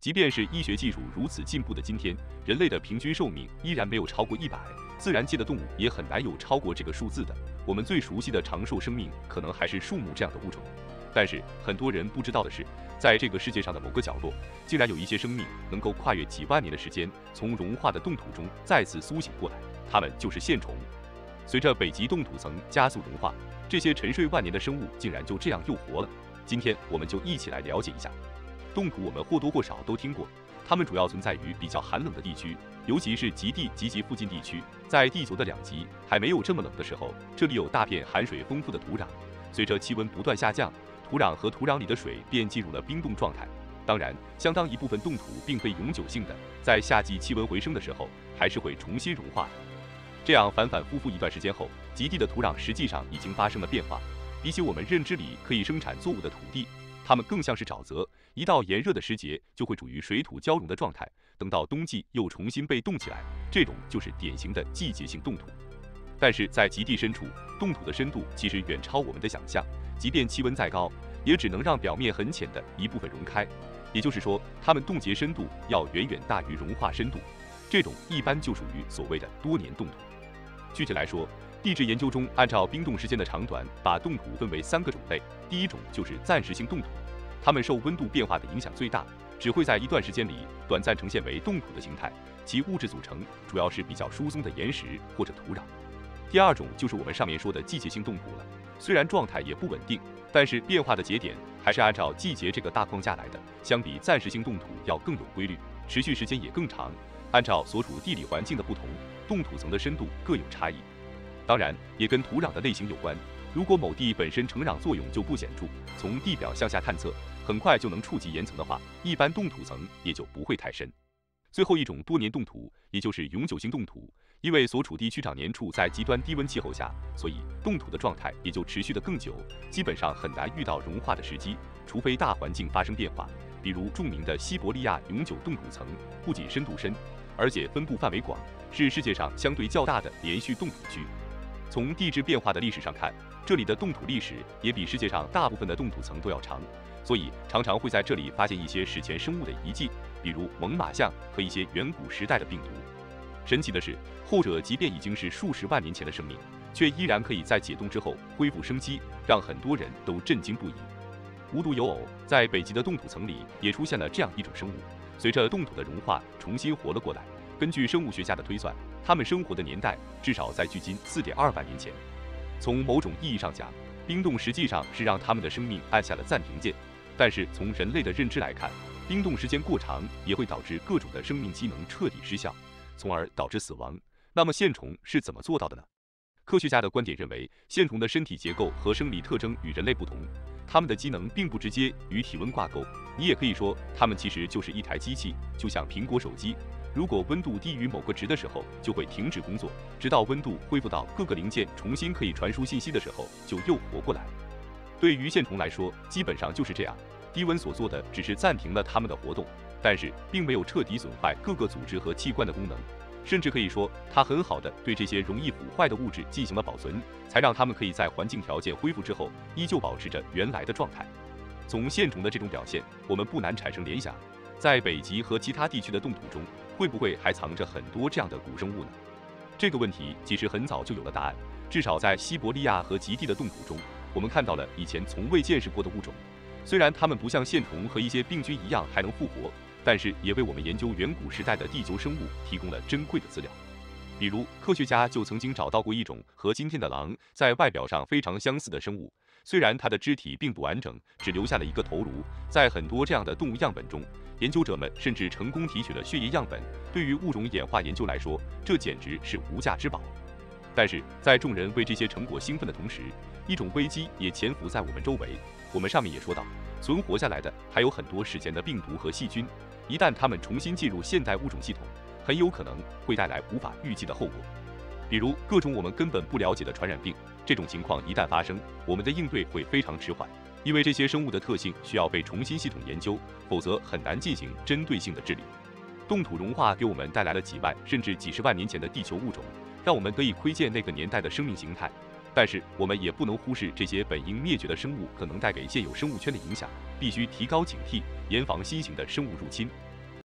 即便是医学技术如此进步的今天，人类的平均寿命依然没有超过100，自然界的动物也很难有超过这个数字的。我们最熟悉的长寿生命，可能还是树木这样的物种。但是很多人不知道的是，在这个世界上的某个角落，竟然有一些生命能够跨越几万年的时间，从融化的冻土中再次苏醒过来，它们就是线虫。随着北极冻土层加速融化，这些沉睡万年的生物竟然就这样又活了。今天我们就一起来了解一下。冻土我们或多或少都听过，它们主要存在于比较寒冷的地区，尤其是极地及其附近地区。在地球的2极还没有这么冷的时候，这里有大片含水丰富的土壤。随着气温不断下降，土壤和土壤里的水便进入了冰冻状态。当然，相当一部分冻土并非永久性的，在夏季气温回升的时候，还是会重新融化的。这样反反复复一段时间后，极地的土壤实际上已经发生了变化。比起我们认知里可以生产作物的土地，它们更像是沼泽，一到炎热的时节就会处于水土交融的状态，等到冬季又重新被冻起来，这种就是典型的季节性冻土。但是在极地深处，冻土的深度其实远超我们的想象，即便气温再高，也只能让表面很浅的一部分融开，也就是说，它们冻结深度要远远大于融化深度，这种一般就属于所谓的多年冻土。具体来说，地质研究中按照冰冻时间的长短，把冻土分为3个种类。第一种就是暂时性冻土，它们受温度变化的影响最大，只会在一段时间里短暂呈现为冻土的形态，其物质组成主要是比较疏松的岩石或者土壤。第二种就是我们上面说的季节性冻土了，虽然状态也不稳定，但是变化的节点还是按照季节这个大框架来的，相比暂时性冻土要更有规律，持续时间也更长。按照所处地理环境的不同，冻土层的深度各有差异。当然，也跟土壤的类型有关。如果某地本身成壤作用就不显著，从地表向下探测，很快就能触及岩层的话，一般冻土层也就不会太深。最后一种多年冻土，也就是永久性冻土，因为所处地区长年处在极端低温气候下，所以冻土的状态也就持续得更久，基本上很难遇到融化的时机，除非大环境发生变化。比如著名的西伯利亚永久冻土层，不仅深度深，而且分布范围广，是世界上相对较大的连续冻土区。从地质变化的历史上看，这里的冻土历史也比世界上大部分的冻土层都要长，所以常常会在这里发现一些史前生物的遗迹，比如猛犸象和一些远古时代的病毒。神奇的是，后者即便已经是数十万年前的生命，却依然可以在解冻之后恢复生机，让很多人都震惊不已。无独有偶，在北极的冻土层里也出现了这样一种生物，随着冻土的融化重新活了过来。根据生物学家的推算，它们生活的年代至少在距今4.2万年前。从某种意义上讲，冰冻实际上是让它们的生命按下了暂停键。但是从人类的认知来看，冰冻时间过长也会导致各种的生命机能彻底失效，从而导致死亡。那么线虫是怎么做到的呢？科学家的观点认为，线虫的身体结构和生理特征与人类不同，它们的机能并不直接与体温挂钩。你也可以说，它们其实就是一台机器，就像苹果手机。如果温度低于某个值的时候，就会停止工作，直到温度恢复到各个零件重新可以传输信息的时候，就又活过来。对于线虫来说，基本上就是这样，低温所做的只是暂停了它们的活动，但是并没有彻底损坏各个组织和器官的功能，甚至可以说，它很好的对这些容易腐坏的物质进行了保存，才让它们可以在环境条件恢复之后，依旧保持着原来的状态。从线虫的这种表现，我们不难产生联想，在北极和其他地区的冻土中，会不会还藏着很多这样的古生物呢？这个问题其实很早就有了答案，至少在西伯利亚和极地的冻土中，我们看到了以前从未见识过的物种。虽然它们不像线虫和一些病菌一样还能复活，但是也为我们研究远古时代的地球生物提供了珍贵的资料。比如，科学家就曾经找到过一种和今天的狼在外表上非常相似的生物，虽然它的肢体并不完整，只留下了一个头颅。在很多这样的动物样本中，研究者们甚至成功提取了血液样本，对于物种演化研究来说，这简直是无价之宝。但是在众人为这些成果兴奋的同时，一种危机也潜伏在我们周围。我们上面也说到，存活下来的还有很多史前的病毒和细菌，一旦它们重新进入现代物种系统，很有可能会带来无法预计的后果，比如各种我们根本不了解的传染病。这种情况一旦发生，我们的应对会非常迟缓，因为这些生物的特性需要被重新系统研究，否则很难进行针对性的治理。冻土融化给我们带来了几万甚至几十万年前的地球物种，让我们得以窥见那个年代的生命形态。但是我们也不能忽视这些本应灭绝的生物可能带给现有生物圈的影响，必须提高警惕，严防新型的生物入侵。